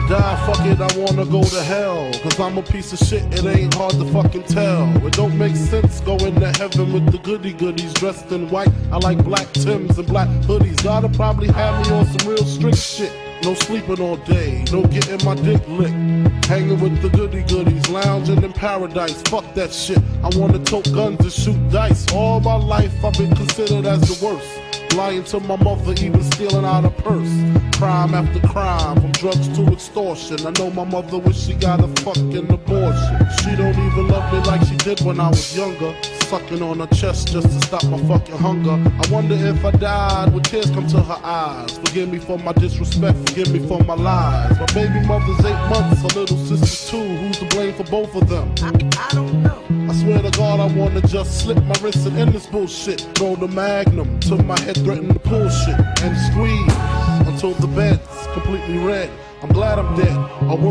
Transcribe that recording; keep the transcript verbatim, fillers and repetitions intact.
die, fuck it, I wanna go to hell. Cause I'm a piece of shit, it ain't hard to fucking tell. It don't make sense going to heaven with the goody goodies dressed in white. I like black Timbs and black hoodies. Gotta probably have me on some real strict shit. No sleeping all day, no getting my dick licked. Hanging with the goody goodies, lounging in paradise. Fuck that shit, I wanna tote guns and shoot dice. All my life I've been considered as the worst. Lying to my mother, even stealing out her purse. Crime after crime, from drugs to extortion. I know my mother wish she got a fucking abortion. She don't even love me like she did when I was younger. Sucking on her chest just to stop my fucking hunger. I wonder if I died with tears come to her eyes. Forgive me for my disrespect, forgive me for my lies. My baby mother's eight months, her little sister's two. Who's to blame for both of them? I, I don't know. I swear to God I wanna just slip my wrist and end this bullshit. Roll the magnum till my head threaten to pull shit. And squeeze until the bed's completely red. I'm glad I'm dead. I